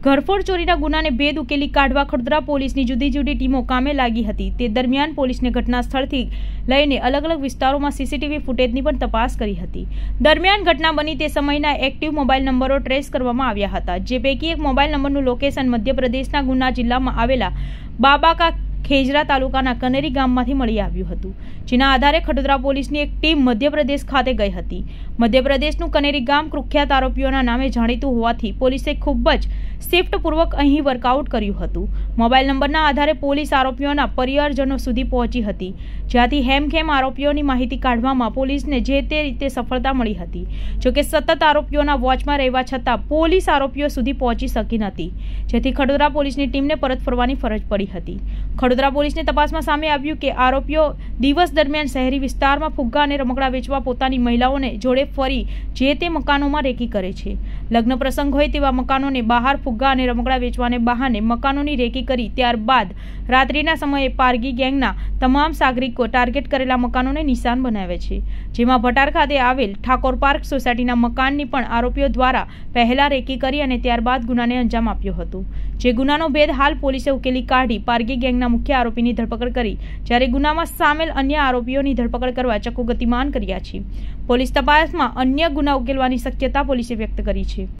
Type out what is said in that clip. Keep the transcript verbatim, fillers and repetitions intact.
ઘરફોડ ચોરીના ગુનાને ભેદ ઉકેલી કાઢવા ખડોદરા પોલીસની જુદી જુદી ટીમો કામે લાગી હતી। તે દરમિયાન પોલીસને ઘટના સ્થળથી લઈને અલગ અલગ વિસ્તારોમાં સીસીટીવી ફૂટેજની પણ તપાસ કરી હતી। દરમિયાન ઘટના બની તે સમયના એક્ટિવ મોબાઈલ નંબરો ટ્રેસ કરવામાં આવ્યા હતા, જે પૈકી એક મોબાઈલ નંબરનું લોકેશન મધ્યપ્રદેશના ગુના જિલ્લામાં આવેલા બાબાકા ખેજરા તાલુકાના કનેરી ગામમાંથી મળી આવ્યું હતું, જેના આધારે ખડોદરા પોલીસની એક ટીમ મધ્યપ્રદેશ ખાતે ગઈ હતી। મધ્યપ્રદેશનું કનેરી ગામ કુખ્યાત આરોપીઓના નામે જાણીતું હોવાથી પોલીસે ખૂબ જ શિફ્ટપૂર્વક અહીં વર્કઆઉટ કર્યું હતું। મોબાઈલ નંબરના આધારે પોલીસ આરોપીઓના પરિવારજનો સુધી પહોંચી હતી, જ્યાંથી હેમખેમ આરોપીઓની માહિતી કાઢવામાં પોલીસને જે તે રીતે સફળતા મળી હતી। જોકે સતત આરોપીઓના વોચમાં રહેવા છતાં પોલીસ આરોપીઓ સુધી પહોંચી શકી નહોતી, જેથી ખડોદરા પોલીસની ટીમને પરત ફરવાની ફરજ પડી હતી। ખડોદરા પોલીસની તપાસમાં સામે આવ્યું કે આરોપીઓ દિવસ દરમિયાન શહેરી વિસ્તારમાં ફુગ્ગા અને રમકડા વેચવા પોતાની મહિલાઓને જોડે ફરી જે તે મકાનોમાં રેકી કરે છે। લગ્ન પ્રસંગ હોય તેવા મકાનોને બહાર ફુગ્ગા અને રમકડા વેચવાને બહાને મકાનોની રેકી કરી ત્યારબાદ રાત્રિના સમયે પારગી ગેંગના તમામ સાગરિકો ટાર્ગેટ કરેલા મકાનોને નિશાન બનાવે છે, જેમાં ભટાર ખાતે આવેલ ઠાકોર પાર્ક સોસાયટીના મકાનની પણ આરોપીઓ દ્વારા પહેલા રેકી કરી અને ત્યારબાદ ગુનાને અંજામ આપ્યો હતો, જે ગુનાનો ભેદ હાલ પોલીસે ઉકેલી કાઢી પારગી ગેંગના મુખ્ય આરોપીની ધરપકડ કરી, જ્યારે ગુનામાં સામેલ અન્ય આરોપીઓની ધરપકડ કરવા ચક્કો ગતિમાન કર્યા છે। પોલીસ તપાસમાં અન્ય ગુના ઉકેલવાની શક્યતા પોલીસે વ્યક્ત કરી છે।